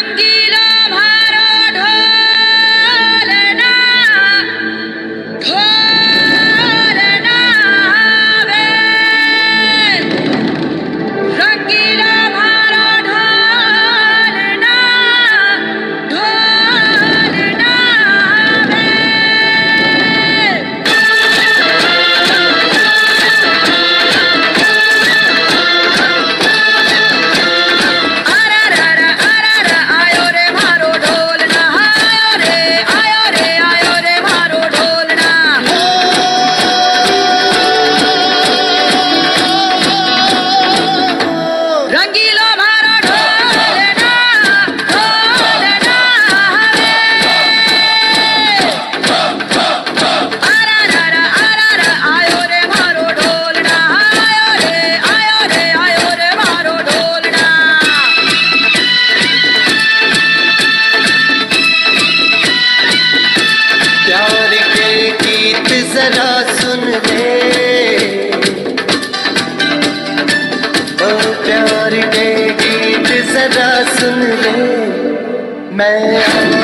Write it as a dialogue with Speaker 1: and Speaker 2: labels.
Speaker 1: रंगीला भारो ढोलना ढोलना वे रंगीला भारो ढोलना ढोलना वे आयो रे मारो ढोलना आयो रे मारो ढोलना रंगीलो मारो ढोलना ढोलना वे आयो रे मारो ढोलना आयो रे मारो ढोलना
Speaker 2: प्यार के गीत जरा सुन ले, ओ प्यार के गीत जरा सुन ले, मैं